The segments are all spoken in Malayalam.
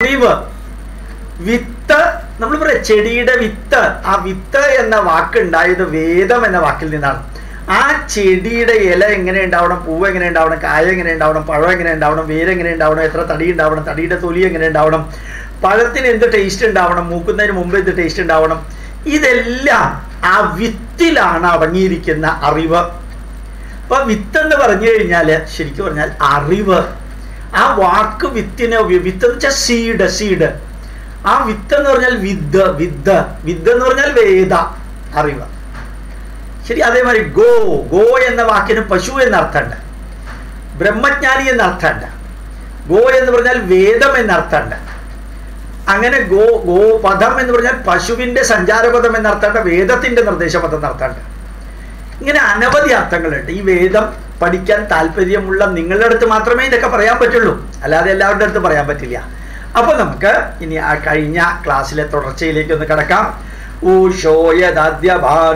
അറിവ്. വിത്ത് നമ്മൾ പറയാം ചെടിയുടെ വിത്ത്. ആ വിത്ത് എന്ന വാക്കുണ്ടായത് വേദം എന്ന വാക്കിൽ നിന്നാണ്. ആ ചെടിയുടെ ഇല എങ്ങനെ ഉണ്ടാവണം, പൂവ് എങ്ങനെ ഉണ്ടാവണം, കായ എങ്ങനെ ഉണ്ടാവണം, പഴം എങ്ങനെ ഉണ്ടാവണം, വേരെങ്ങനെ ഉണ്ടാവണം, എത്ര തടി ഉണ്ടാവണം, തടിയുടെ തൊലി എങ്ങനെ ഉണ്ടാവണം, പഴത്തിന് എന്ത് ടേസ്റ്റ് ഉണ്ടാവണം, മൂക്കുന്നതിന് മുമ്പ് എന്ത് ടേസ്റ്റ് ഉണ്ടാവണം, ഇതെല്ലാം ആ വിത്തിലാണ് അടങ്ങിയിരിക്കുന്ന അറിവ്. അപ്പൊ വിത്തെന്ന് പറഞ്ഞു കഴിഞ്ഞാൽ ശരിക്കും പറഞ്ഞാൽ അറിവ്. ആ വാക്ക് വിത്തിന്, വിത്ത് എന്ന് വെച്ചാൽ സീഡ്, സീഡ്. ആ വിത്ത് എന്ന് പറഞ്ഞാൽ വിത്ത്, വിത്ത്, വിത്ത് എന്ന് പറഞ്ഞാൽ വേദ, അറിവ്. ശരി. അതേമാതിരി ഗോ, ഗോ എന്ന വാക്കിന് പശു എന്നർത്ഥമുണ്ട്, ബ്രഹ്മജ്ഞാനി എന്നർത്ഥമുണ്ട്. ഗോ എന്ന് പറഞ്ഞാൽ വേദം എന്നർത്ഥമുണ്ട്. അങ്ങനെ ഗോപഥം എന്ന് പറഞ്ഞാൽ പശുവിന്റെ സഞ്ചാരപഥം എന്നർത്ഥമുണ്ട്, വേദത്തിന്റെ നിർദ്ദേശപഥം എന്നർത്ഥമുണ്ട്. ഇങ്ങനെ അനവധി അർത്ഥങ്ങളുണ്ട്. ഈ വേദം പഠിക്കാൻ താല്പര്യമുള്ള നിങ്ങളുടെ അടുത്ത് മാത്രമേ ഇതൊക്കെ പറയാൻ പറ്റുള്ളൂ, അല്ലാതെ എല്ലാവരുടെ അടുത്ത് പറയാൻ പറ്റില്ല. അപ്പൊ നമുക്ക് ഇനി ആ കഴിഞ്ഞ ക്ലാസ്സിലെ തുടർച്ചയിലേക്ക് ഒന്ന് കിടക്കാം. ഊഷോയദാദ്യ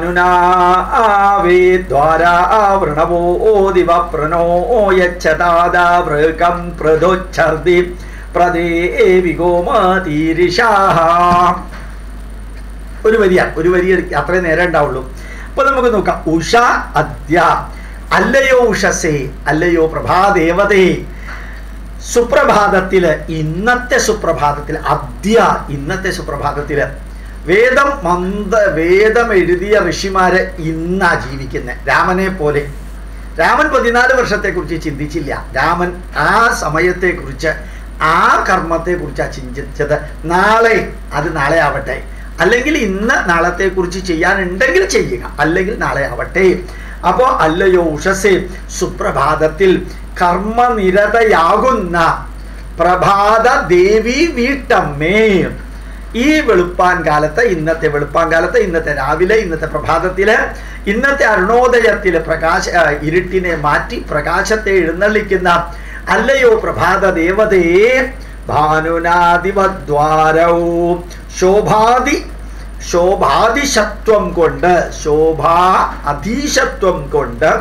ഭാനുനാവേദ്വാരാവൃണവോ ദിവപ്രണോ യച്ഛതാദാവൃകം പ്രദോച്ഛർദി പ്രദേവിഗോമതീരിഷാഹ. ഒരു വരി അത്രേ നേരം ഉണ്ടാവുള്ളൂ. അപ്പൊ നമുക്ക് നോക്കാം. ഉഷ അദ്യ, അല്ലയോ ഉഷസേ, അല്ലയോ പ്രഭാദേവതേ, സുപ്രഭാതത്തില്, ഇന്നത്തെ സുപ്രഭാതത്തില്, അദ്യ ഇന്നത്തെ സുപ്രഭാതത്തില് വേദം എഴുതിയ ഋഷിമാര് ഇന്നാ ജീവിക്കുന്നത്. രാമനെ പോലെ. രാമൻ 14 വർഷത്തെക്കുറിച്ച് ചിന്തിച്ചില്ല. രാമൻ ആ സമയത്തെക്കുറിച്ച്, ആ കർമ്മത്തെക്കുറിച്ചാണ് ചിന്തിച്ചത്. നാളെ, അത് നാളെ ആവട്ടെ, അല്ലെങ്കിൽ ഇന്ന് നാളത്തെക്കുറിച്ച് ചെയ്യാനുണ്ടെങ്കിൽ ചെയ്യുക, അല്ലെങ്കിൽ നാളെ ആവട്ടെ. അപ്പോ അല്ലയോ ഉഷസേ, സുപ്രഭാതത്തിൽ കർമ്മനിരതയാകുന്ന പ്രഭാത ദേവി വീട്ടമ്മേ, ഈ വെളുപ്പാൻ കാലത്ത്, ഇന്നത്തെ വെളുപ്പാൻ കാലത്ത്, ഇന്നത്തെ രാവിലെ, ഇന്നത്തെ പ്രഭാതത്തില്, ഇന്നത്തെ അരുണോദയത്തില് ഇരുട്ടിനെ മാറ്റി പ്രകാശത്തെ എഴുന്നള്ളിക്കുന്ന അല്ലയോ പ്രഭാത ദേവതയെ, ഭാനുനാദിവദ്വാരൗ ശോഭാതിശത്വം കൊണ്ട്, ശോഭാ അധീശത്വം കൊണ്ട്,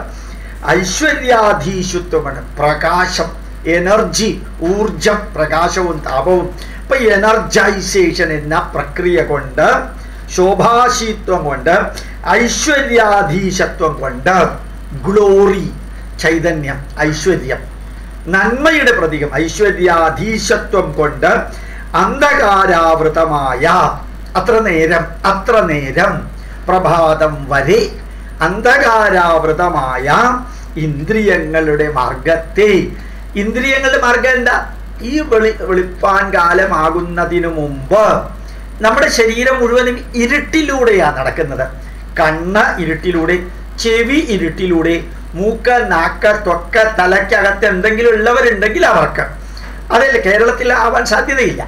ഐശ്വര്യാധീശത്വമാണ് പ്രകാശം, എനർജി, ഊർജം, പ്രകാശവും താപവും. ഇപ്പൊ എനർജൈസേഷൻ എന്ന പ്രക്രിയ കൊണ്ട്, ശോഭാശീത്വം കൊണ്ട്, ഐശ്വര്യാധീശത്വം കൊണ്ട്, ഗ്ലോറി ചൈതന്യം, ഐശ്വര്യം, നന്മയുടെ പ്രതീകം, ഐശ്വര്യാധീശത്വം കൊണ്ട് അന്ധകാരാവൃതമായ, അത്ര നേരം പ്രഭാതം വരെ അന്ധകാരാവൃതമായ ഇന്ദ്രിയങ്ങളുടെ മാർഗത്തെ, ഇന്ദ്രിയങ്ങളുടെ മാർഗം എന്താ? ഈ വെളുപ്പാൻ കാലമാകുന്നതിനു മുമ്പ് നമ്മുടെ ശരീരം മുഴുവനും ഇരുട്ടിലൂടെയാണ് നടക്കുന്നത്. കണ്ണ് ഇരുട്ടിലൂടെ, ചെവി ഇരുട്ടിലൂടെ, മൂക്ക്, നാക്ക്, ത്വക്ക്, തലയ്ക്കകത്ത് എന്തെങ്കിലും ഉള്ളവരുണ്ടെങ്കിൽ അവർക്ക്, അതല്ല കേരളത്തിൽ ആവാൻ സാധ്യതയില്ല,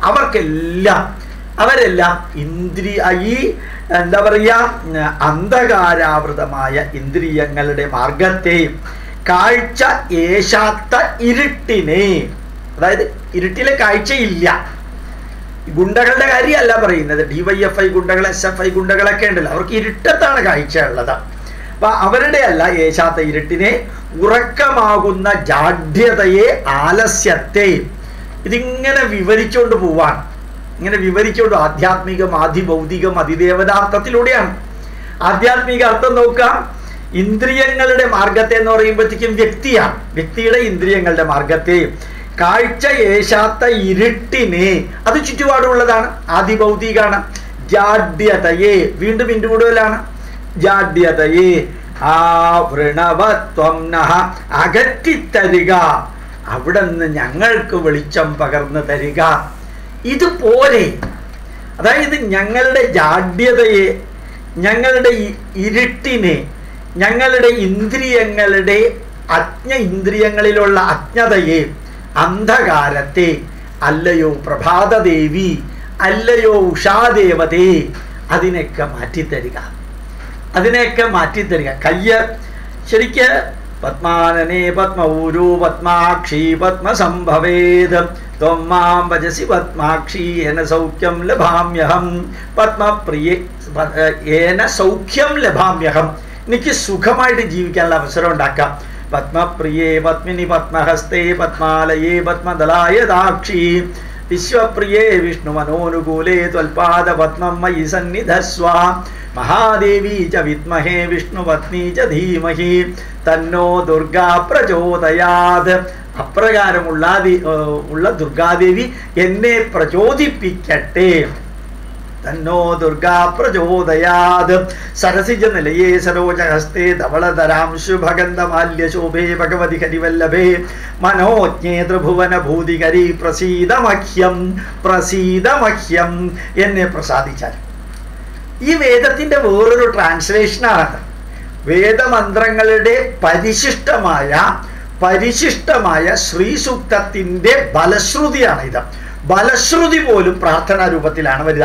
അവരെല്ലാം ഈ എന്താ പറയുക, അന്ധകാരാവൃതമായ ഇന്ദ്രിയങ്ങളുടെ മാർഗത്തെ, കാഴ്ച ഏശാത്ത ഇരുട്ടിനെ, അതായത് ഇരുട്ടിലെ കാഴ്ചയില്ല. ഗുണ്ടകളുടെ കാര്യമല്ല പറയുന്നത്. DYFI ഗുണ്ടകൾ, SFI ഗുണ്ടകളൊക്കെ ഉണ്ടല്ലോ, അവർക്ക് ഇരുട്ടത്താണ് കാഴ്ച ഉള്ളത്. അപ്പൊ അവരുടെ അല്ല ഏശാത്ത ഇരുട്ടിനെ, ഉറക്കമാകുന്ന ജാഡ്യതയെ, ആലസ്യത്തെ, ഇതിങ്ങനെ വിവരിച്ചുകൊണ്ട് പോവാൻ, ഇങ്ങനെ വിവരിച്ചുകൊണ്ട്, ആധ്യാത്മികം, ആദിഭൗതികം, അതിദേവതാർത്ഥത്തിലൂടെയാണ്. ആധ്യാത്മിക അർത്ഥം നോക്കാം. ഇന്ദ്രിയങ്ങളുടെ മാർഗത്തെ എന്ന് പറയുമ്പോഴത്തേക്കും വ്യക്തിയാണ്, വ്യക്തിയുടെ ഇന്ദ്രിയങ്ങളുടെ മാർഗത്തെ, കാഴ്ച ഏശാത്ത ഇരുട്ടിനെ, അത് ചുറ്റുപാടുള്ളതാണ്, ആദിഭൗതികാണ്. ജാഡ്യതയെ, വീണ്ടും കൂടുതലാണ്, ജാഡ്യതയെ ആവൃണവത്വം നഹ, അകറ്റിത്തരിക, അവിടെ നിന്ന് ഞങ്ങൾക്ക് വെളിച്ചം പകർന്നു തരിക. ഇതുപോലെ, അതായത് ഞങ്ങളുടെ ജാഡ്യതയെ, ഞങ്ങളുടെ ഇരുട്ടിനെ, ഞങ്ങളുടെ ഇന്ദ്രിയങ്ങളുടെ ഇന്ദ്രിയങ്ങളിലുള്ള അജ്ഞതയെ, അന്ധകാരത്തെ, അല്ലയോ പ്രഭാതദേവി, അല്ലയോ ഉഷാദേവതേ, അതിനെയൊക്കെ മാറ്റിത്തരിക, അതിനെയൊക്കെ മാറ്റിത്തരിക. കയ്യ് ശരിക്ക് പത്മാനനേ പത്മഊരൂ പത്മാക്ഷി പത്മസംഭവേത് ത്വം മാം ഭജസി പത്മാക്ഷി യേന സൗഖ്യം ലഭാമ്യഹം, പത്മപ്രിയേ യേന സൗഖ്യം ലഭാമ്യഹം, എനിക്ക് സുഖമായിട്ട് ജീവിക്കാനുള്ള അവസരം ഉണ്ടാക്കാം. പത്മപ്രിയേ പത്മിനി പത്മഹസ്തേ പത്മാലയേ പത്മദലായ ദാക്ഷി വിശ്വപ്രിയേ വിഷ്ണു മനോനുകൂലേ ത്വൽപാദപത്മം മയി സന്നിധസ്വ മഹാദേവി ച വിദ്മഹേ വിഷ്ണുപത്നി ച ധീമഹി തന്നോ ദുർഗാ പ്രചോദയാത്. അപ്രകാരമുള്ള ദുർഗാദേവി എന്നെ പ്രചോദിപ്പിക്കട്ടെ. തന്നോ ദുർഗാ പ്രചോദയാത്. സരസിജ നിലയേ സരോജഹസ്തേ ധവളധരാം ശുഭഗന്ധമാല്യശോഭേ ഭഗവതി ഹരിവല്ലഭേ മനോജ്ഞേ ത്രിഭുവന ഭൂതികരി പ്രസീദമഹ്യം പ്രസീദമഹ്യം. എന്നെ പ്രസാദിച്ചാൽ. ഈ വേദത്തിൻ്റെ വേറൊരു ട്രാൻസ്ലേഷനാണ്. വേദമന്ത്രങ്ങളുടെ പരിശിഷ്ടമായ ശ്രീസൂക്തത്തിൻ്റെ ബലശ്രുതിയാണ് ഇത്. ബലശ്രുതി പോലും പ്രാർത്ഥനാ രൂപത്തിലാണ് വരിക.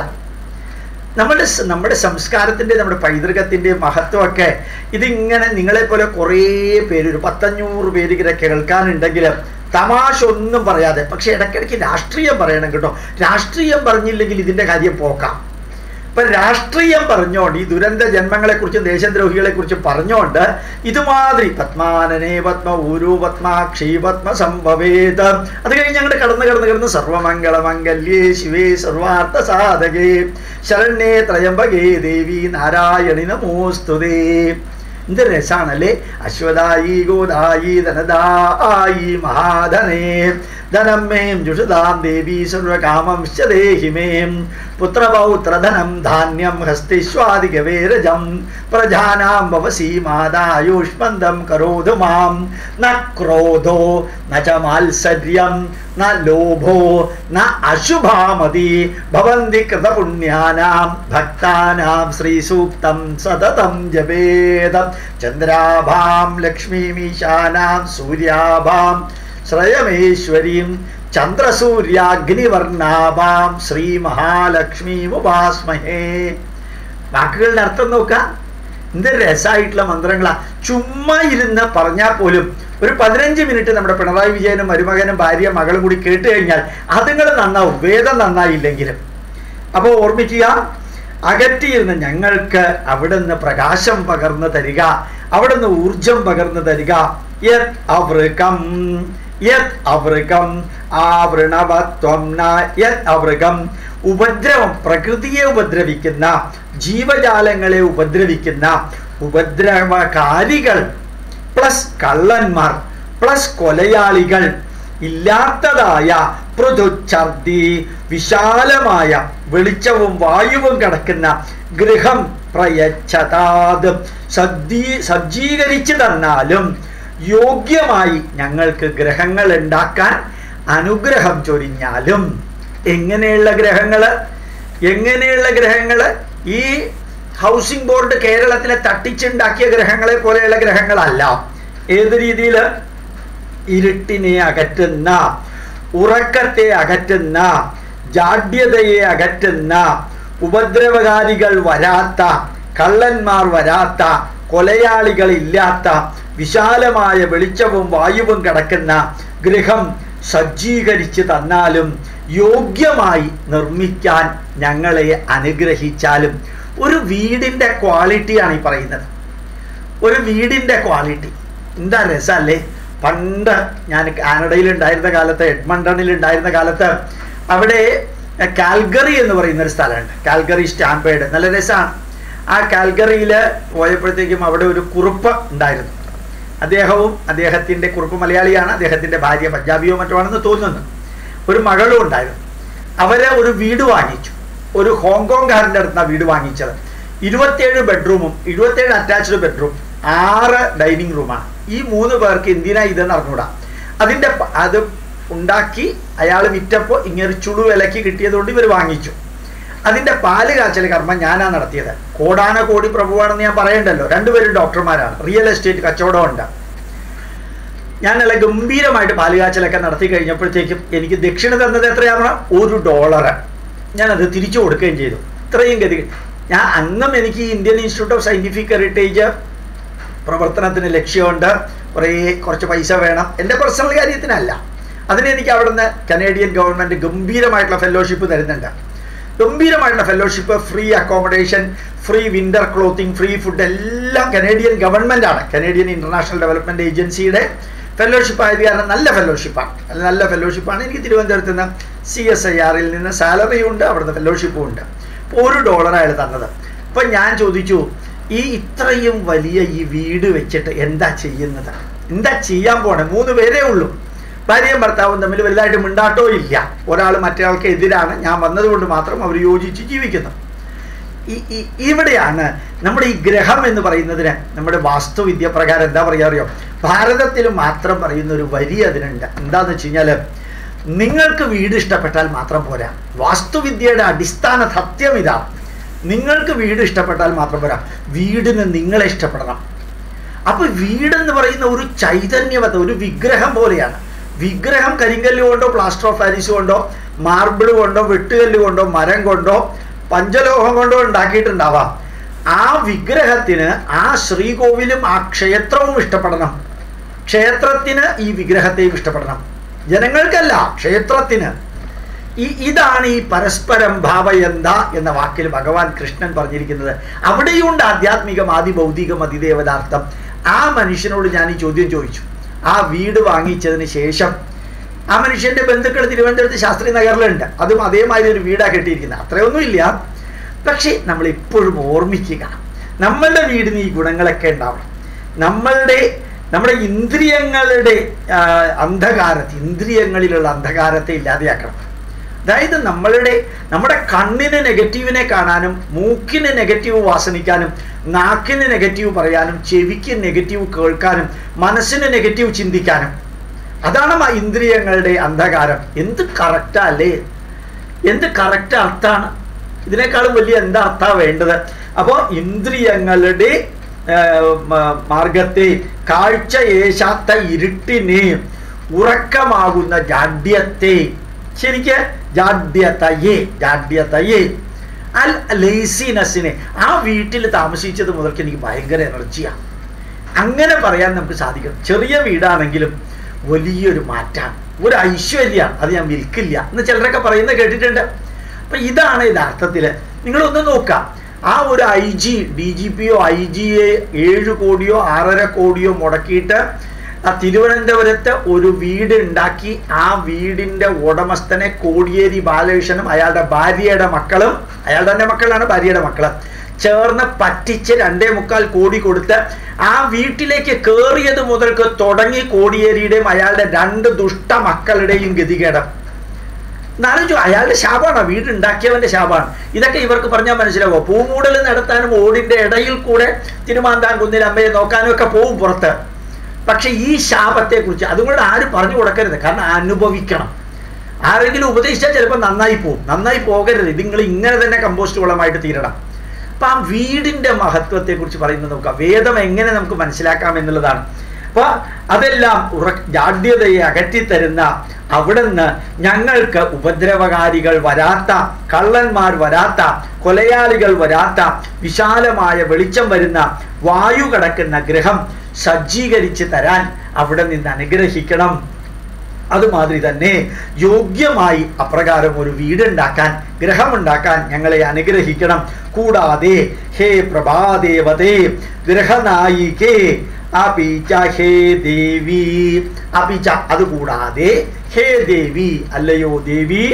നമ്മുടെ സംസ്കാരത്തിൻ്റെ നമ്മുടെ പൈതൃകത്തിൻ്റെ മഹത്വമൊക്കെ ഇതിങ്ങനെ നിങ്ങളെപ്പോലെ കുറേ പേര്, ഒരു 500 പേര് ഇങ്ങനെ കേൾക്കാനുണ്ടെങ്കിൽ തമാശ ഒന്നും പറയാതെ, പക്ഷെ ഇടയ്ക്കിടയ്ക്ക് രാഷ്ട്രീയം പറയണം കേട്ടോ. രാഷ്ട്രീയം പറഞ്ഞില്ലെങ്കിൽ ഇതിൻ്റെ കാര്യം പോക്കാം. ഇപ്പം രാഷ്ട്രീയം പറഞ്ഞോണ്ട്, ഈ ദുരന്ത ജന്മങ്ങളെക്കുറിച്ചും ദേശദ്രോഹികളെക്കുറിച്ചും പറഞ്ഞോണ്ട് ഇതുമാതിരി പത്മാനനെ പത്മ ഊരു പത്മാക്ഷി പത്മ സംഭവേത്. അത് കഴിഞ്ഞ് ഞങ്ങൾ കടന്ന് സർവമംഗളമംഗല്യേ ശിവേ സർവാർത്ഥ സാധകേ ശരണ്യേ ത്രയംബകേ ദേവി നാരായണി നമോസ്തുതേ. എന്ത് രസാണല്ലേ. അശ്വതായി ഗോദായി ധനദായി മഹാധനേ ധനം മേം ജുഷുതാം ദേവി സർവകാമം ദേഹി മേം പുത്രപൗത്രധനം ധാന്യം ഹസ്തിശ്വാദികവേരജം പ്രജാനാം ഭവസി മാതായുഷ്മന്ദം കരോധു മാം ന ക്രോധോ ന ച മാത്സര്യം ന ലോഭോ ന അശുഭാമതി ഭവന്തി കൃതപുണ്യാനാം ഭക്താനാം ശ്രീസൂക്തം സതതം ജപേത്. ചന്ദ്രാഭാം ലക്ഷ്മീമീശാനാം സൂര്യാഭാം ശ്രയമേശ്വരീം ചന്ദ്രസൂര്യാഗ്നിവർണാഭാം ശ്രീ മഹാലക്ഷ്മീമുപാസ്മഹേ. വാക്കുകളുടെ അർത്ഥം നോക്കാം. എന്ത് രസമായിട്ടുള്ള മന്ത്രങ്ങളാ. ചുമ്മാ ഇരുന്ന് പറഞ്ഞാൽ പോലും ഒരു 15 മിനിറ്റ് നമ്മുടെ പിണറായി വിജയനും മരുമകനും ഭാര്യ മകളും കൂടി കേട്ട് കഴിഞ്ഞാൽ അതുങ്ങൾ നന്നാവും, വേദം നന്നായില്ലെങ്കിലും. അപ്പോൾ ഓർമ്മിക്കുക, അകറ്റിയിരുന്ന് ഞങ്ങൾക്ക് അവിടുന്ന് പ്രകാശം പകർന്നു തരിക, അവിടുന്ന് ഊർജം പകർന്നു തരിക. യത് അവൃകം യത് അവൃകം ആവൃണവത്വം യത് അവൃകം. ഉപദ്രവം, പ്രകൃതിയെ ഉപദ്രവിക്കുന്ന, ജീവജാലങ്ങളെ ഉപദ്രവിക്കുന്ന ഉപദ്രവകാരികൾ പ്ലസ് കള്ളന്മാർ പ്ലസ് കൊലയാളികൾ ഇല്ലാത്തതായ പൃഥുച്ഛർദി, വിശാലമായ വെളിച്ചവും വായുവും കിടക്കുന്ന ഗൃഹം പ്രയച്ഛതാത്, സജ്ജീകരിച്ചു തന്നാലും യോഗ്യമായി ഞങ്ങൾക്ക് ഗ്രഹങ്ങൾ ഉണ്ടാക്കാൻ അനുഗ്രഹം ചൊരിഞ്ഞാലും. എങ്ങനെയുള്ള ഗ്രഹങ്ങൾ? ഈ ഹൗസിംഗ് ബോർഡ് കേരളത്തിലെ തട്ടിച്ചുണ്ടാക്കിയ ഗ്രഹങ്ങളെ പോലെയുള്ള ഗ്രഹങ്ങളല്ല. ഏത് രീതിയിൽ? ഇരുട്ടിനെ അകറ്റുന്ന, ഉറക്കത്തെ അകറ്റുന്ന, ജാഡ്യതയെ അകറ്റുന്ന, ഉപദ്രവകാരികൾ വരാത്ത, കള്ളന്മാർ വരാത്ത, കൊലയാളികൾ ഇല്ലാത്ത, വിശാലമായ വെളിച്ചവും വായുവും കിടക്കുന്ന ഗൃഹം സജ്ജീകരിച്ച് തന്നാലും യോഗ്യമായി നിർമ്മിക്കാൻ ഞങ്ങളെ അനുഗ്രഹിച്ചാലും. ഒരു വീടിൻ്റെ ക്വാളിറ്റിയാണ് ഈ പറയുന്നത്. ഒരു വീടിൻ്റെ ക്വാളിറ്റി എന്താ രസമല്ലേ. പണ്ട് ഞാൻ കാനഡയിലുണ്ടായിരുന്ന കാലത്ത്, എഡ്മണ്ടണിലുണ്ടായിരുന്ന കാലത്ത്, അവിടെ കാൽഗറി എന്ന് പറയുന്നൊരു സ്ഥലമുണ്ട്. കാൽഗറി സ്റ്റാമ്പേഡ്, നല്ല രസമാണ്. ആ കാൽഗറിയിൽ പോയപ്പോഴത്തേക്കും അവിടെ ഒരു കുറുപ്പ് ഉണ്ടായിരുന്നു. അദ്ദേഹത്തിൻ്റെ കുറുപ്പ് മലയാളിയാണ്, അദ്ദേഹത്തിൻ്റെ ഭാര്യ പഞ്ചാബിയോ മറ്റോ ആണെന്ന് തോന്നുന്നു. ഒരു മകളും ഉണ്ടായിരുന്നു. അവരെ ഒരു വീട് വാങ്ങിച്ചു. ഒരു ഹോങ്കോങ്കാരൻ്റെ അടുത്താണ് വീട് വാങ്ങിച്ചത്. 27 ബെഡ്റൂമും 27 അറ്റാച്ച്ഡ് ബെഡ്റൂം, 6 ഡൈനിങ് റൂമാണ്. ഈ 3 പേർക്ക് എന്തിനാ ഇതെന്ന് അറിഞ്ഞൂടാ. അത് ഉണ്ടാക്കി അയാൾ വിറ്റപ്പോൾ ഇങ്ങനെ ചുളു വിലക്ക് കിട്ടിയതുകൊണ്ട് ഇവർ വാങ്ങിച്ചു. അതിൻ്റെ പാല് കാച്ചൽ കർമ്മം ഞാനാണ് നടത്തിയത്. കോടാനകോടി പ്രഭുവാണെന്ന് ഞാൻ പറയണ്ടല്ലോ. 2 പേരും ഡോക്ടർമാരാണ്, റിയൽ എസ്റ്റേറ്റ് കച്ചവടമുണ്ട്. ഞാനുള്ള ഗംഭീരമായിട്ട് പാല് കാച്ചലൊക്കെ നടത്തി കഴിഞ്ഞപ്പോഴത്തേക്കും എനിക്ക് ദക്ഷിണ തന്നത് എത്രയാണ്? $1. ഞാനത് തിരിച്ചു കൊടുക്കുകയും ചെയ്തു. ഇത്രയും ഗതി. ഞാൻ അന്നും എനിക്ക് Indian institute of scientific heritage പ്രവർത്തനത്തിന് ലക്ഷ്യമുണ്ട്. കുറച്ച് പൈസ വേണം, എൻ്റെ പേഴ്സണൽ കാര്യത്തിനല്ല. അതിനെനിക്ക് അവിടുന്ന് കനേഡിയൻ ഗവൺമെൻറ് ഗംഭീരമായിട്ടുള്ള ഫെലോഷിപ്പ് തരുന്നുണ്ട്. ഗംഭീരമായിട്ടുള്ള fellowship, free accommodation, free winter clothing, free food എല്ലാം കനേഡിയൻ ഗവൺമെൻറ്റാണ്. കനേഡിയൻ ഇൻ്റർനാഷണൽ ഡെവലപ്മെൻറ്റ് ഏജൻസിയുടെ ഫെലോഷിപ്പ് ആയത് കാരണം നല്ല ഫെലോഷിപ്പാണ്. എനിക്ക് തിരുവനന്തപുരത്ത് നിന്ന് CSIR നിന്ന് സാലറിയും ഉണ്ട്, അവിടുത്തെ ഫെലോഷിപ്പും ഉണ്ട്. അപ്പോൾ $1 അയാൾ തന്നത്. അപ്പം ഞാൻ ചോദിച്ചു, ഈ ഇത്രയും വലിയ ഈ വീട് വെച്ചിട്ട് എന്താ ചെയ്യുന്നത്, എന്താ ചെയ്യാൻ പോണേ? 3 പേരേ ഉള്ളൂ, ഭാര്യയും ഭർത്താവും തമ്മിൽ വലുതായിട്ട് മിണ്ടാട്ടോ ഇല്ല. ഒരാൾ മറ്റേയാൾക്ക് എതിരാണ്, ഞാൻ വന്നതുകൊണ്ട് മാത്രം അവർ യോജിച്ച് ജീവിക്കുന്നു. ഇവിടെയാണ് നമ്മുടെ ഈ ഗ്രഹം എന്ന് പറയുന്നതിന് നമ്മുടെ വാസ്തുവിദ്യ പ്രകാരം എന്താ പറയുക അറിയോ? ഭാരതത്തിൽ മാത്രം പറയുന്ന ഒരു വരി അതിനുണ്ട്. എന്താന്ന് വെച്ച് കഴിഞ്ഞാൽ, നിങ്ങൾക്ക് വീട് ഇഷ്ടപ്പെട്ടാൽ മാത്രം പോരാ. വാസ്തുവിദ്യയുടെ അടിസ്ഥാന സത്യം ഇതാണ്. നിങ്ങൾക്ക് വീട് ഇഷ്ടപ്പെട്ടാൽ മാത്രം പോരാ, വീടിന് നിങ്ങളെ ഇഷ്ടപ്പെടണം. അപ്പൊ വീടെന്ന് പറയുന്ന ഒരു ചൈതന്യവത, ഒരു വിഗ്രഹം പോലെയാണ്. വിഗ്രഹം കരിങ്കല്ല് കൊണ്ടോ പ്ലാസ്റ്റർ ഓഫ് പാരീസ് കൊണ്ടോ മാർബിൾ കൊണ്ടോ വെട്ടുകല്ല് കൊണ്ടോ മരം കൊണ്ടോ പഞ്ചലോഹം കൊണ്ടോ ഉണ്ടാക്കിയിട്ടുണ്ടാവാം. ആ വിഗ്രഹത്തിന് ആ ശ്രീകോവിലും ആ ക്ഷേത്രവും ഇഷ്ടപ്പെടണം. ക്ഷേത്രത്തിന് ഈ വിഗ്രഹത്തെയും ഇഷ്ടപ്പെടണം, ജനങ്ങൾക്കല്ല, ക്ഷേത്രത്തിന്. ഇതാണ് ഈ പരസ്പരം ഭാവയന്ത എന്ന വാക്കിൽ ഭഗവാൻ കൃഷ്ണൻ പറഞ്ഞിരിക്കുന്നത്. അവിടെയുണ്ട് ആധ്യാത്മികം, അതിഭൗതികം, അതിദേവതാർത്ഥം. ആ മനുഷ്യനോട് ഞാൻ ഈ ചോദ്യം ചോദിച്ചു. ആ വീട് വാങ്ങിച്ചതിന് ശേഷം ആ മനുഷ്യന്റെ ബന്ധുക്കൾ തിരുവനന്തപുരത്ത് ശാസ്ത്രി നഗറിലുണ്ട്, അതും അതേമാതിരി ഒരു വീടാണ് കെട്ടിയിരിക്കുന്നത്. അത്രയൊന്നുമില്ല, പക്ഷേ നമ്മൾ എപ്പോഴും ഓർമ്മിക്കുക, നമ്മളുടെ വീടിന് ഈ ഗുണങ്ങളൊക്കെ ഉണ്ടാവണം. നമ്മുടെ ഇന്ദ്രിയങ്ങളുടെ ഇന്ദ്രിയങ്ങളിലുള്ള അന്ധകാരത്തെ ഇല്ലാതെയാക്കണം. അതായത് നമ്മുടെ കണ്ണിന് നെഗറ്റീവിനെ കാണാനും, മൂക്കിന് നെഗറ്റീവ് വാസനിക്കാനും, നാക്കിന് നെഗറ്റീവ് പറയാനും, ചെവിക്ക് നെഗറ്റീവ് കേൾക്കാനും, മനസ്സിന് നെഗറ്റീവ് ചിന്തിക്കാനും, അതാണ് ഇന്ദ്രിയങ്ങളുടെ അന്ധകാരം. എന്ത് കറക്റ്റാ അല്ലേ? എന്ത് കറക്റ്റ് അർത്ഥാണ്? ഇതിനേക്കാളും വലിയ എന്താ അർത്ഥാ വേണ്ടത്? അപ്പോൾ ഇന്ദ്രിയങ്ങളുടെ മാർഗത്തെ, കാഴ്ച ഏശാത്ത ഇരുട്ടിനെ, ഉറക്കമാകുന്ന ജാഡ്യത്തെ, ശരിക്ക് ജാഡ്യതയെ ലേസിനെസ്സിനെ, ആ വീട്ടിൽ താമസിച്ചത് മുതൽക്ക് എനിക്ക് ഭയങ്കര എനർജിയാണ്. അങ്ങനെ പറയാൻ നമുക്ക് സാധിക്കണം. ചെറിയ വീടാണെങ്കിലും വലിയൊരു മാറ്റാണ്, ഒരു ഐശ്വര്യമാണ്. അത് ഞാൻ വിൽക്കില്ല എന്ന് ചിലരൊക്കെ പറയുന്നത് കേട്ടിട്ടുണ്ട്. അപ്പം ഇതാണ് യഥാർത്ഥത്തിൽ. നിങ്ങളൊന്ന് നോക്കാം, ആ ഒരു DGPയോ IGയെ 7 കോടിയോ 6.5 കോടിയോ മുടക്കിയിട്ട് തിരുവനന്തപുരത്ത് ഒരു വീട് ഉണ്ടാക്കി, ആ വീടിൻ്റെ ഉടമസ്ഥനെ കോടിയേരി ബാലകൃഷ്ണനും അയാളുടെ ഭാര്യയുടെ മക്കളും, അയാളുടെ തന്നെ മക്കളാണ് ഭാര്യയുടെ മക്കള്, ചേർന്ന് പറ്റിച്ച് 2.25 കോടി കൊടുത്ത് ആ വീട്ടിലേക്ക് കയറിയത് മുതൽക്ക് തുടങ്ങി കോടിയേരിയുടെയും അയാളുടെ 2 ദുഷ്ട മക്കളുടെയും ഗതികേടം. എന്നാലും അയാളുടെ ശാപമാണ്, വീടുണ്ടാക്കിയവന്റെ ശാപമാണ്. ഇതൊക്കെ ഇവർക്ക് പറഞ്ഞാൽ മനസ്സിലാവോ? പൂമൂടൽ നടത്താനും ഓടിന്റെ ഇടയിൽ കൂടെ തിരുമാന്താംകുന്നിൽ അമ്മയെ നോക്കാനും ഒക്കെ പോവും പുറത്ത്. പക്ഷെ ഈ ശാപത്തെക്കുറിച്ച് അതുകൊണ്ട് ആരും പറഞ്ഞു കൊടുക്കരുത്, കാരണം അനുഭവിക്കണം. ആരെങ്കിലും ഉപദേശിച്ചാൽ ചിലപ്പോൾ നന്നായി പോകും, നന്നായി പോകരുത്. നിങ്ങൾ ഇങ്ങനെ തന്നെ കമ്പോസ്റ്റ് വളമായിട്ട് തീരണം. അപ്പം ആ വീടിൻ്റെ മഹത്വത്തെക്കുറിച്ച് പറയുന്നത് നോക്കാം, വേദം എങ്ങനെ നമുക്ക് മനസ്സിലാക്കാം എന്നുള്ളതാണ്. അപ്പോൾ അതെല്ലാം ജാഡ്യതയെ അകറ്റിത്തരുന്ന, അവിടുന്ന് ഞങ്ങൾക്ക് ഉപദ്രവകാരികൾ വരാത്ത, കള്ളന്മാർ വരാത്ത, കൊലയാളികൾ വരാത്ത, വിശാലമായ വെളിച്ചം വരുന്ന, വായു കടക്കുന്ന ഗൃഹം സജ്ജീകരിച്ച് തരാൻ അവിടെ നിന്ന് അനുഗ്രഹിക്കണം. അതുമാതിരി തന്നെ യോഗ്യമായി അപ്രകാരം ഒരു വീടുണ്ടാക്കാൻ, ഗ്രഹമുണ്ടാക്കാൻ ഞങ്ങളെ അനുഗ്രഹിക്കണം. കൂടാതെ ഹേ പ്രഭാദേവതേ ഗൃഹനായികേ അപിച ഹേ ദേവി, അപിച അതുകൂടാതെ ഹേ ദേവി, അല്ലയോ ദേവി,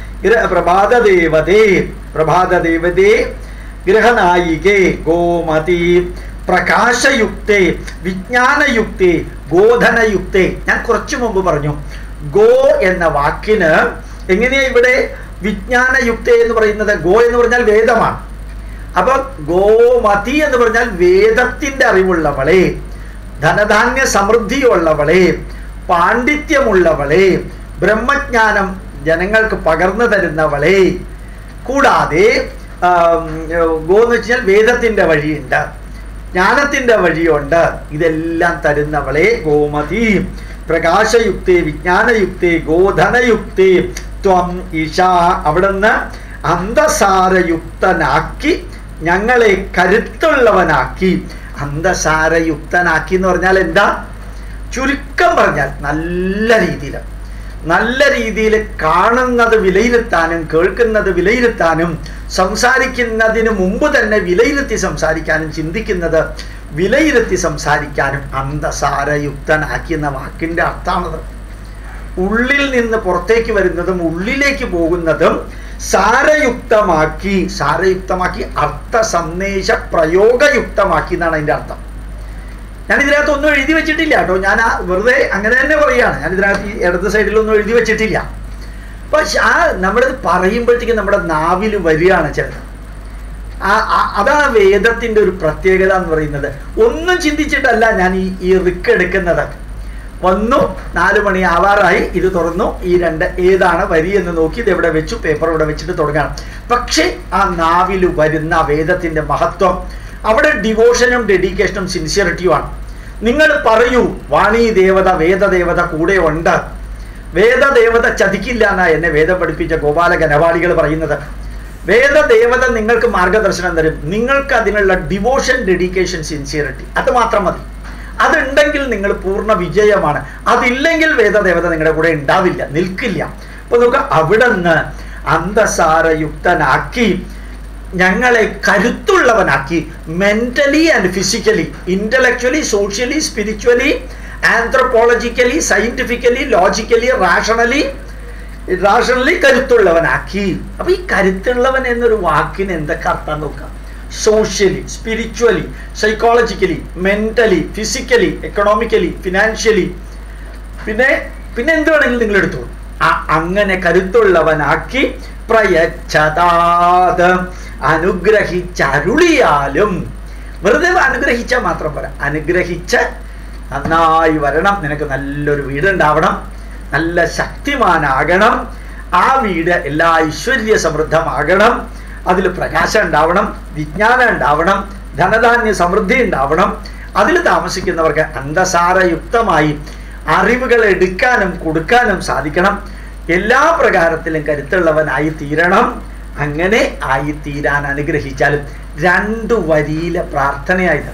പ്രഭാതദേവതേ ഗൃഹനായികേ ഗോമതി പ്രകാശയുക്തേ വിജ്ഞാനയുക്തേ ഗോധനയുക്തേ. ഞാൻ കുറച്ചു മുമ്പ് പറഞ്ഞു, ഗോ എന്ന വാക്കിന് എങ്ങനെയാ ഇവിടെ വിജ്ഞാനയുക്തേ എന്ന് പറയുന്നത്? ഗോ എന്ന് പറഞ്ഞാൽ വേദമാണ്. അപ്പൊ ഗോമതി എന്ന് പറഞ്ഞാൽ വേദത്തിന്റെ അറിവുള്ളവളെ, ധനധാന്യ സമൃദ്ധിയുള്ളവളെ, പാണ്ഡിത്യമുള്ളവളെ, ബ്രഹ്മജ്ഞാനം ജനങ്ങൾക്ക് പകർന്നു തരുന്നവളെ. കൂടാതെ ഗോ എന്ന് വെച്ചാൽ വേദത്തിന്റെ വഴിയുണ്ട്, ജ്ഞാനത്തിന്റെ വഴിയുണ്ട്, ഇതെല്ലാം തരുന്നവളെ ഗോമതി. പ്രകാശയുക്തേ വിജ്ഞാനയുക്തേ ഗോധനയുക്തേ ത്വം ഈശ, അവിടുന്ന് അന്തസാരയുക്തനാക്കി ഞങ്ങളെ കരുത്തുള്ളവനാക്കി. അന്തസാരയുക്തനാക്കി എന്ന് പറഞ്ഞാൽ എന്താ? ചുരുക്കം പറഞ്ഞാൽ നല്ല രീതിയിൽ കാണുന്നത് വിലയിരുത്താനും, കേൾക്കുന്നത് വിലയിരുത്താനും, സംസാരിക്കുന്നതിന് മുമ്പ് തന്നെ വിലയിരുത്തി സംസാരിക്കാനും, ചിന്തിക്കുന്നത് വിലയിരുത്തി സംസാരിക്കാനും അന്തസാരയുക്തനാക്കി എന്ന വാക്കിൻ്റെ അർത്ഥമാണത്. ഉള്ളിൽ നിന്ന് പുറത്തേക്ക് വരുന്നതും ഉള്ളിലേക്ക് പോകുന്നതും സാരയുക്തമാക്കി അർത്ഥ സന്ദേശ പ്രയോഗയുക്തമാക്കി എന്നാണ് അതിൻ്റെ അർത്ഥം. ഞാൻ ഇതിനകത്ത് ഒന്നും എഴുതി വെച്ചിട്ടില്ല കേട്ടോ, ഞാൻ വെറുതെ അങ്ങനെ തന്നെ പറയുകയാണ്. ഞാൻ ഇതിനകത്ത് ഈ ഇടത് സൈഡിലൊന്നും എഴുതി വെച്ചിട്ടില്ല. പക്ഷെ നമ്മളിത് പറയുമ്പോഴത്തേക്കും നമ്മുടെ നാവിൽ വരികയാണ് ചിലത്. അതാണ് വേദത്തിൻ്റെ ഒരു പ്രത്യേകത എന്ന് പറയുന്നത്. ഒന്നും ചിന്തിച്ചിട്ടല്ല ഞാൻ ഈ റിക്ക് എടുക്കുന്നത്. വന്നു, 4 മണി ആവാറായി, ഇത് തുറന്നു, ഈ 2 ഏതാണ് വരി എന്ന് നോക്കി ഇത് എവിടെ വെച്ചു, പേപ്പർ ഇവിടെ വെച്ചിട്ട് തുടങ്ങണം. പക്ഷേ ആ നാവിൽ വരുന്ന വേദത്തിൻ്റെ മഹത്വം, അവിടെ ഡിവോഷനും ഡെഡിക്കേഷനും സിൻസിയറിറ്റിയുമാണ്. നിങ്ങൾ പറയൂ, വാണി ദേവത വേദദേവത കൂടെ ഉണ്ട്, വേദദേവത ചതിക്കില്ല എന്നാ എന്നെ വേദം പഠിപ്പിച്ച ഗോപാല ഗനവാളികൾ പറയുന്നത്. വേദദേവത നിങ്ങൾക്ക് മാർഗദർശനം തരും. നിങ്ങൾക്ക് അതിനുള്ള ഡിവോഷൻ, ഡെഡിക്കേഷൻ, സിൻസിയറിറ്റി, അത് മാത്രം മതി. അതുണ്ടെങ്കിൽ നിങ്ങൾ പൂർണ്ണ വിജയമാണ്. അതില്ലെങ്കിൽ വേദദേവത നിങ്ങളുടെ കൂടെ ഉണ്ടാവില്ല, നിൽക്കില്ല. അപ്പൊ നമുക്ക് അവിടെ നിന്ന് അന്തസാരയുക്തനാക്കി, ഞങ്ങളെ കരുത്തുള്ളവനാക്കി, mentally and physically, intellectually, socially, spiritually, anthropologically, scientifically, logically, rationally കരുത്തുള്ളവനാക്കി. അപ്പൊ ഈ കരുത്തുള്ളവൻ എന്നൊരു വാക്കിന് എന്തൊക്കെ അർത്ഥം നോക്കാം. Socially, spiritually, psychologically, mentally, physically, economically, financially, പിന്നെ എന്ത് വേണമെങ്കിലും നിങ്ങൾ എടുത്തു. അങ്ങനെ കരുത്തുള്ളവനാക്കി പ്രയച്ഛതാത്, അനുഗ്രഹിച്ചരുളിയാലും. വെറുതെ അനുഗ്രഹിച്ചാൽ മാത്രം പോരാ, അനുഗ്രഹിച്ച് നന്നായി വരണം. നിനക്ക് നല്ലൊരു വീടുണ്ടാവണം, നല്ല ശക്തിമാനാകണം, ആ വീട് എല്ലാ ഐശ്വര്യ സമൃദ്ധമാകണം, അതിൽ പ്രകാശം ഉണ്ടാവണം, വിജ്ഞാനം ഉണ്ടാവണം, ധനധാന്യ സമൃദ്ധി ഉണ്ടാവണം. അതിൽ താമസിക്കുന്നവർക്ക് അന്തസാരയുക്തമായി അറിവുകൾ എടുക്കാനും കൊടുക്കാനും സാധിക്കണം. എല്ലാ പ്രകാരത്തിലും കരുത്തുള്ളവനായി തീരണം. അങ്ങനെ ആയിത്തീരാൻ അനുഗ്രഹിച്ചാലും 2 വരിയിലെ പ്രാർത്ഥനയായത്,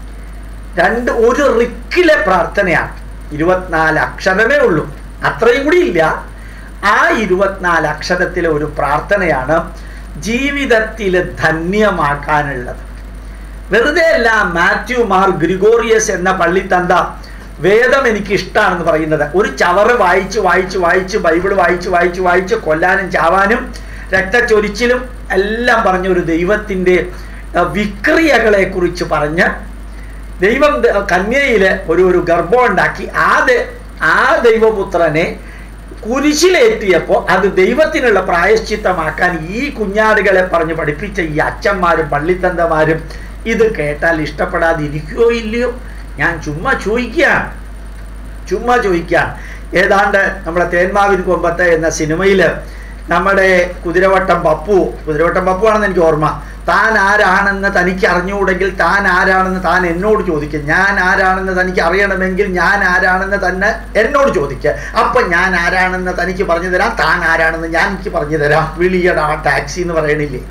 ഒരു റിക്കിലെ പ്രാർത്ഥനയാണ്. 24 അക്ഷരമേ ഉള്ളൂ, അത്രയും കൂടി ഇല്ല. ആ 24 അക്ഷരത്തിലെ ഒരു പ്രാർത്ഥനയാണ് ജീവിതത്തിൽ ധന്യമാക്കാനുള്ളത്. വെറുതെ അല്ല മാത്യു മാർ ഗ്രിഗോറിയസ് എന്ന പള്ളിത്തന്ത വേദം എനിക്ക് ഇഷ്ടമാണെന്ന് പറയുന്നത്. ഒരു ചവറ് വായിച്ച് ബൈബിൾ വായിച്ച് കൊല്ലാനും ചാവാനും രക്തച്ചൊരിച്ചിലും എല്ലാം പറഞ്ഞ ഒരു ദൈവത്തിൻ്റെ വിക്രിയകളെ കുറിച്ച് പറഞ്ഞ്, ദൈവം കന്യയില് ഒരു ഗർഭം ഉണ്ടാക്കി ആ ദൈവപുത്രനെ കുരിശിലേറ്റിയപ്പോൾ അത് ദൈവത്തിനുള്ള പ്രായശ്ചിത്തമാക്കാൻ ഈ കുഞ്ഞാടുകളെ പറഞ്ഞ് പഠിപ്പിച്ച ഈ അച്ഛന്മാരും പള്ളിത്തന്തമാരും ഇത് കേട്ടാൽ ഇഷ്ടപ്പെടാതെ ഇരിക്കുകയോ ഇല്ലയോ? ഞാൻ ചുമ്മാ ചോദിക്കുകയാണ്. ഏതാണ്ട് നമ്മുടെ തേന്മാവിൻ കൊമ്പത്ത് എന്ന സിനിമയിൽ നമ്മുടെ കുതിരവട്ടം പപ്പു ആണെന്ന് എനിക്ക് ഓർമ്മ. താൻ ആരാണെന്ന് തനിക്ക് അറിഞ്ഞുകൂടെങ്കിൽ താൻ ആരാണെന്ന് താൻ എന്നോട് ചോദിക്കുക. ഞാൻ ആരാണെന്ന് തനിക്ക് അറിയണമെങ്കിൽ ഞാൻ ആരാണെന്ന് തന്നെ എന്നോട് ചോദിക്കുക. അപ്പം ഞാൻ ആരാണെന്ന് തനിക്ക് പറഞ്ഞു തരാം, താൻ ആരാണെന്ന് ഞാൻ എനിക്ക് പറഞ്ഞു തരാം. വിളിയടാ ടാക്സി എന്ന് പറയണില്ലേ?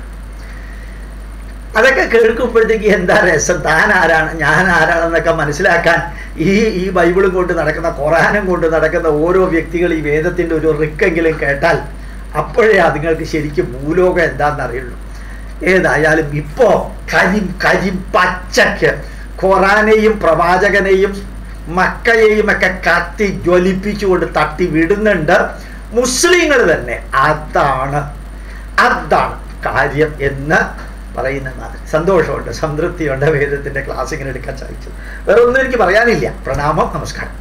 അതൊക്കെ കേൾക്കുമ്പോഴത്തേക്ക് എന്താ രസം. താൻ ആരാണ് ഞാൻ ആരാണെന്നൊക്കെ മനസ്സിലാക്കാൻ ഈ ബൈബിളും കൊണ്ട് നടക്കുന്ന, ഖുറാനും കൊണ്ട് നടക്കുന്ന ഓരോ വ്യക്തികൾ ഈ വേദത്തിൻ്റെ ഒരു റിക്കെങ്കിലും കേട്ടാൽ അപ്പോഴേ അതുങ്ങൾക്ക് ശരിക്കും ഭൂലോകം എന്താണെന്ന് അറിയുള്ളൂ. ഏതായാലും ഇപ്പോൾ കരിം പച്ചക്ക് ഖുറാനെയും പ്രവാചകനെയും മക്കയെയും ഒക്കെ കത്തി ജ്വലിപ്പിച്ചുകൊണ്ട് തട്ടി വിടുന്നുണ്ട് മുസ്ലിങ്ങൾ തന്നെ. അതാണ് കാര്യം എന്ന് പറയുന്നത്. സന്തോഷമുണ്ട്, സംതൃപ്തിയുണ്ട് വേദത്തിൻ്റെ ക്ലാസ് ഇങ്ങനെ എടുക്കാൻ സാധിച്ചത്. വേറെ ഒന്നും എനിക്ക് പറയാനില്ല. പ്രണാമം, നമസ്കാരം.